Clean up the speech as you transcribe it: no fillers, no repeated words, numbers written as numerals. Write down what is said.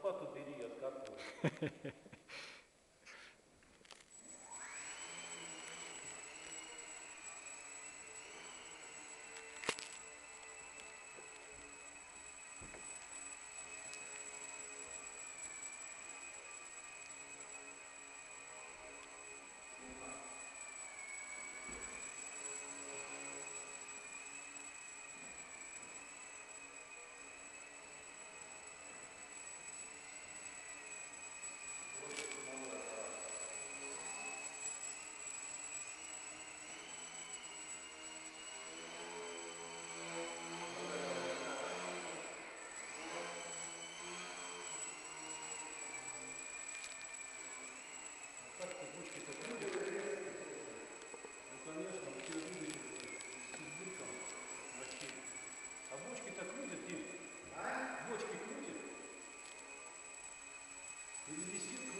лопату бери, откапывай. Так-то бочки-то крутят. Ну, конечно, вы все видите, с избытком мощей. А бочки-то крутят, Тим? Бочки крутят? Или висит,